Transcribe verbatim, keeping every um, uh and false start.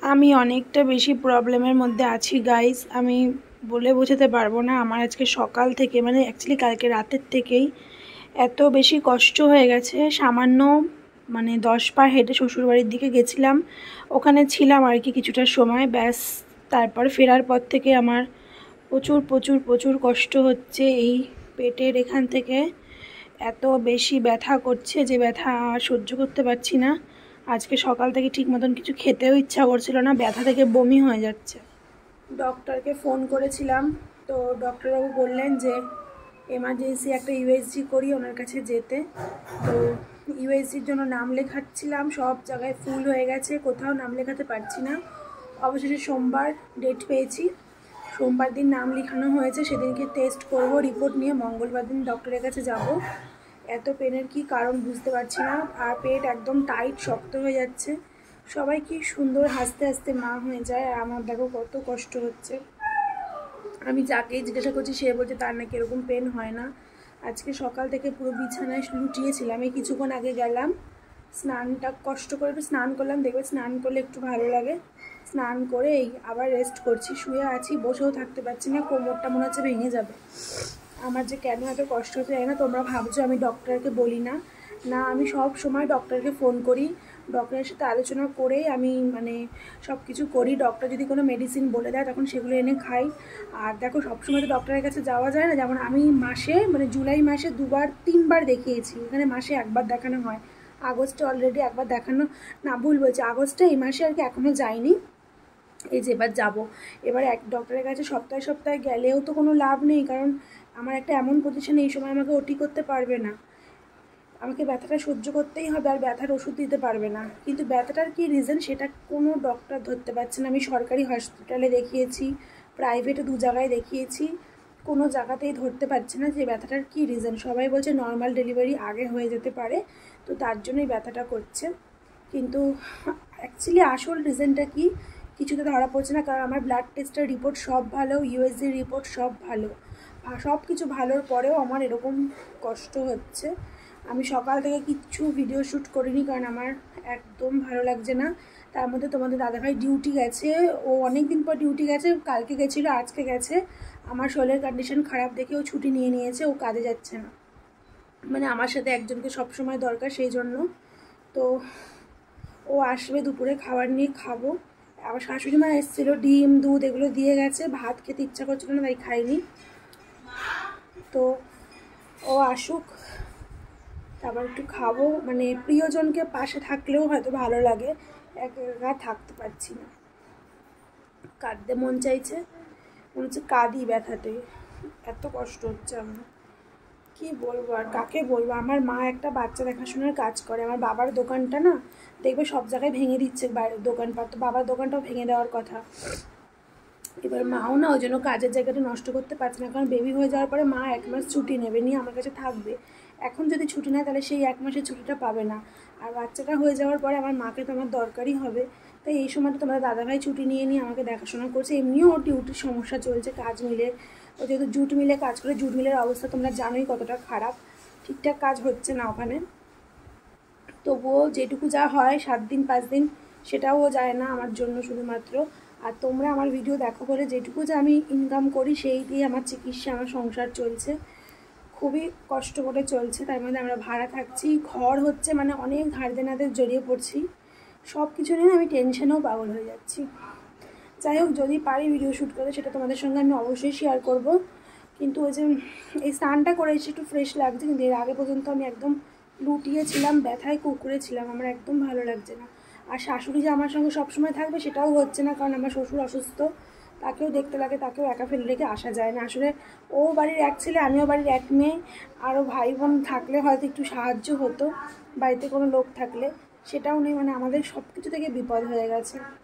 আমি অনেকটা বেশি প্রবলেমের মধ্যে আছি গাইস। আমি বলে বোঝাতে পারবো না। আমার আজকে সকাল থেকে মানে অ্যাকচুয়ালি কালকে রাতের থেকেই এত বেশি কষ্ট হয়ে গেছে। সামান্য মানে দশ পা হেঁটে শ্বশুরবাড়ির দিকে গেছিলাম, ওখানে ছিলাম আর কি কিছুটা সময়, ব্যাস তারপর ফেরার পর থেকে আমার প্রচুর প্রচুর প্রচুর কষ্ট হচ্ছে। এই পেটের এখান থেকে এত বেশি ব্যথা করছে যে ব্যথা সহ্য করতে পারছি না। আজকে সকাল থেকে ঠিক মতন কিছু খেতেও ইচ্ছা করছিল না, ব্যথা থেকে বমি হয়ে যাচ্ছে। ডক্টরকে ফোন করেছিলাম, তো ডক্টরবাবু বললেন যে এমার্জেন্সি একটা ইউএসজি করি ওনার কাছে যেতে। তো ইউএসজির জন্য নাম লেখাচ্ছিলাম, সব জায়গায় ফুল হয়ে গেছে, কোথাও নাম লেখাতে পারছি না। অবশেষে সোমবার ডেট পেয়েছি, সোমবার দিন নাম লেখানো হয়েছে, সেদিনকে টেস্ট করব, রিপোর্ট নিয়ে মঙ্গলবার দিন ডক্টরের কাছে যাব। এত পেনের কি কারণ বুঝতে পারছি না, আর পেট একদম টাইট শক্ত হয়ে যাচ্ছে। সবাই কি সুন্দর হাসতে হাসতে মা হয়ে যায়, আর আমার দেখো কত কষ্ট হচ্ছে। আমি যাকে জিজ্ঞাসা করছি সে বলছে তার নাকি এরকম পেন হয় না। আজকে সকাল থেকে পুরো বিছানায় লুটিয়েছিলাম, এই কিছুক্ষণ আগে গেলাম স্নানটা কষ্ট করে একটু স্নান করলাম, দেখবে স্নান করলে একটু ভালো লাগে। স্নান করে এই আবার রেস্ট করছি, শুয়ে আছি, বসেও থাকতে পারছি না, কোমরটা মনে হচ্ছে ভেঙে যাবে। আমার যে কেন এত কষ্ট হতে যায় না। তোমরা ভাবছো আমি ডক্টরকে বলি না, না আমি সব সময় ডক্টরকে ফোন করি, ডক্টরের সাথে আলোচনা করেই আমি মানে সব কিছু করি। ডক্টর যদি কোনো মেডিসিন বলে দেয় তখন সেগুলো এনে খাই। আর দেখো সবসময় তো ডক্টরের কাছে যাওয়া যায় না, যেমন আমি মাসে মানে জুলাই মাসে দুবার তিনবার দেখিয়েছি, এখানে মাসে একবার দেখানো হয়। আগস্টে অলরেডি একবার দেখানো, না ভুল বলছি, আগস্টে এই মাসে আর কি এখনও যাইনি, এই যে এবার যাবো। এবার এক ডক্টরের কাছে সপ্তাহে সপ্তাহে গেলেও তো কোনো লাভ নেই, কারণ আমার একটা এমন পজিশনে এই সময় আমাকে ওটি করতে পারবে না, আমাকে ব্যথাটা সহ্য করতেই হবে, আর ব্যথার ওষুধ দিতে পারবে না। কিন্তু ব্যথাটার কী রিজন সেটা কোনো ডক্টর ধরতে পারছে না। আমি সরকারি হসপিটালে দেখিয়েছি, প্রাইভেটে দু জায়গায় দেখিয়েছি, কোনো জায়গাতেই ধরতে পারছে না যে ব্যথাটার কী রিজন। সবাই বলছে নর্মাল ডেলিভারি আগে হয়ে যেতে পারে, তো তার জন্যই ব্যথাটা করছে। কিন্তু অ্যাকচুয়ালি আসল রিজনটা কি কিছুতে ধরা পড়ছে না, কারণ আমার ব্লাড টেস্টের রিপোর্ট সব ভালো, ইউএসজির রিপোর্ট সব ভালো, সব কিছু ভালোর পরেও আমার এরকম কষ্ট হচ্ছে। আমি সকাল থেকে কিচ্ছু ভিডিও শ্যুট করিনি, কারণ আমার একদম ভালো লাগছে না। তার মধ্যে তোমাদের দাদাভাই ডিউটি গেছে, ও অনেক দিন পর ডিউটি গেছে, কালকে গেছিলো আজকে গেছে। আমার শরীরের কন্ডিশন খারাপ দেখে ও ছুটি নিয়ে নিয়েছে, ও কাজে যাচ্ছে না। মানে আমার সাথে একজনকে সবসময় দরকার, সেই জন্য। তো ও আসবে, দুপুরে খাবার নিয়ে খাবো। আবার শাশুড়ি মা এসেছিলো, ডিম দুধ এগুলো দিয়ে গেছে, ভাত খেতে ইচ্ছা করছিল না তাই খাইনি। তো ও আসুক, তারপর একটু খাবো। মানে প্রিয়জনকে পাশে থাকলেও হয়তো ভালো লাগে, একা থাকতে পারছি না, কাঁদতে মন চাইছে, মনে হচ্ছে কাঁদি ব্যথাতে, এত কষ্ট হচ্ছে আমার। কি বলবো আর কাকে বলবো। আমার মা একটা বাচ্চা দেখাশোনার কাজ করে, আমার বাবার দোকানটা না দেখবে সব জায়গায় ভেঙে দিচ্ছে দোকানপাট, তো বাবার দোকানটাও ভেঙে দেওয়ার কথা। এবার মাও না ওই জন্য কাজের জায়গাটা নষ্ট করতে পারছে না, কারণ বেবি হয়ে যাওয়ার পরে মা এক মাস ছুটি নেবে, নিয়ে আমার কাছে থাকবে। এখন যদি ছুটি নেয় তাহলে সেই এক মাসের ছুটিটা পাবে না, আর বাচ্চাটা হয়ে যাওয়ার পরে আমার মাকে তো আমার দরকারই হবে। তাই এই সময়টা তোমার দাদাভাই ছুটি নিয়ে নিয়ে আমাকে দেখাশোনা করছে। এমনিও ওর ডিউটির সমস্যা চলছে, কাজ মিলে, ও যেহেতু জুট মিলে কাজ করে, জুট মিলের অবস্থা তোমরা জানোই কতটা খারাপ, ঠিকঠাক কাজ হচ্ছে না ওখানে। তবুও যেটুকু যা হয় সাত দিন পাঁচ দিন সেটাও যায় না আমার জন্য শুধুমাত্র। আর তোমরা আমার ভিডিও দেখো বলে যেটুকু যে আমি ইনকাম করি সেই দিয়ে আমার চিকিৎসা, আমার সংসার চলছে, খুবই কষ্ট করে চলছে। তার মধ্যে আমরা ভাড়া থাকছি, ঘর হচ্ছে, মানে অনেক ধার দেনাদের জড়িয়ে পড়ছি, সব কিছু নিয়ে আমি টেনশনেও পাগল হয়ে যাচ্ছি। যাই হোক, যদি পারি ভিডিও শ্যুট করে সেটা তোমাদের সঙ্গে আমি অবশ্যই শেয়ার করব। কিন্তু ওই যে এই স্নানটা করে এসে একটু ফ্রেশ লাগছে, কিন্তু এর আগে পর্যন্ত আমি একদম লুটিয়েছিলাম, ব্যথায় কুকুরেছিলাম, আমার একদম ভালো লাগছে না। আর শাশুড়ি যে আমার সঙ্গে সবসময় থাকবে সেটাও হচ্ছে না, কারণ আমার শ্বশুর অসুস্থ, তাকেও দেখতে লাগে, তাকেও একা ফেলে রেখে আসা যায় না। আসলে ও বাড়ির এক ছেলে, আমিও বাড়ির এক মেয়ে, আরও ভাই বোন থাকলে হয়তো একটু সাহায্য হতো, বাড়িতে কোনো লোক থাকলে, সেটাও নেই। মানে আমাদের সব কিছু থেকে বিপদ হয়ে গেছে।